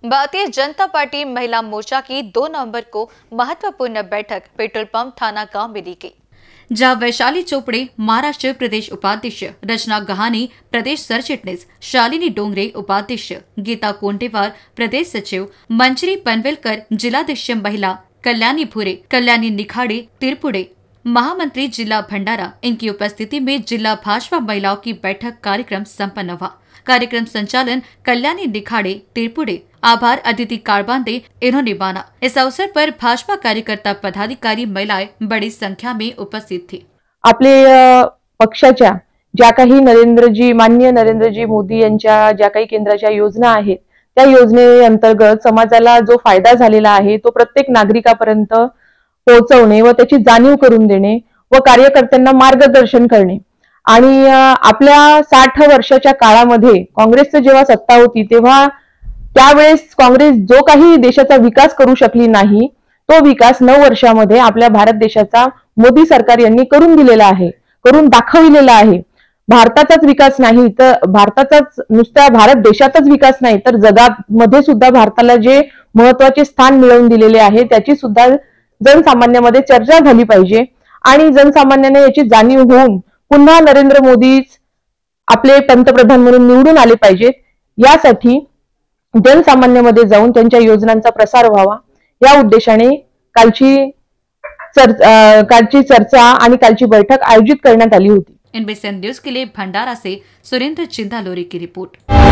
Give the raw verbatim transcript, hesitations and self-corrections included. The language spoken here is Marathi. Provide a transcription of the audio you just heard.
भारतीय जनता पार्टी महिला मोर्चा की दो नवंबर को महत्वपूर्ण बैठक पेट्रोल पंप थाना गांव में ली गई, जहां वैशाली चोपड़े महाराष्ट्र प्रदेश उपाध्यक्ष, रचना गहानी प्रदेश सरचिटनीस, शालिनी डोंगरे उपाध्यक्ष, गीता कोंटेवार प्रदेश सचिव, मंजरी पनवेलकर जिलाध्यक्ष महिला, कल्याणी भूरे, कल्याणी निखाड़े तिरपुड़े महामंत्री जिला भंडारा, इनकी उपस्थिति में जिला भाजपा महिलाओं की बैठक कार्यक्रम संपन्न हुआ। कार्यक्रम संचालन कल्याणी निखाड़े तिरपुड़े, आभार अदिति कारबांदे इन्होंने माना। इस अवसर पर भाजपा कार्यकर्ता, पदाधिकारी, महिलाएं बड़ी संख्या में उपस्थित थी। आपले पक्षाच्या ज्या काही नरेंद्रजी माननीय नरेंद्रजी मोदी यांच्या ज्या काही केंद्राच्या योजना आहेत त्या योजनेअंतर्गत समाजाला जो फायदा झालेला आहे तो प्रत्येक नागरिकापर्यंत पोहोचवणे व त्याची जाणीव करून देणे व कार्यकर्त्यांना मार्गदर्शन करणे आणि आपल्या साठ वर्षाच्या काळामध्ये काँग्रेसची जेव्हा सत्ता होती तेव्हा त्यावेळेस काँग्रेस जो काही देशाचा विकास करू शकली नाही तो विकास नऊ वर्षामध्ये आपल्या भारत देशाचा मोदी सरकार यांनी करून दिलेला आहे, करून दाखविलेला आहे। भारताचाच विकास नाही तर भारताचाच नुसत्या भारत देशातच विकास नाही तर जगामध्ये सुद्धा भारताला जे महत्त्वाचे स्थान मिळवून दिलेले आहे त्याची सुद्धा जनसामान्यामध्ये चर्चा झाली पाहिजे आणि जनसामान्यांना याची जाणीव होऊन पुन्हा नरेंद्र मोदी आपले पंतप्रधान म्हणून निवडून आले पाहिजेत। यासाठी जनसामान्यामध्ये जाऊन त्यांच्या योजनांचा प्रसार व्हावा या उद्देशाने कालची चर्चा कालची चर्चा आणि कालची बैठक आयोजित करण्यात आली होती। एनबीसी न्यूज के लिए भंडारा से सुरेंद्र चिंदालोरी की रिपोर्ट।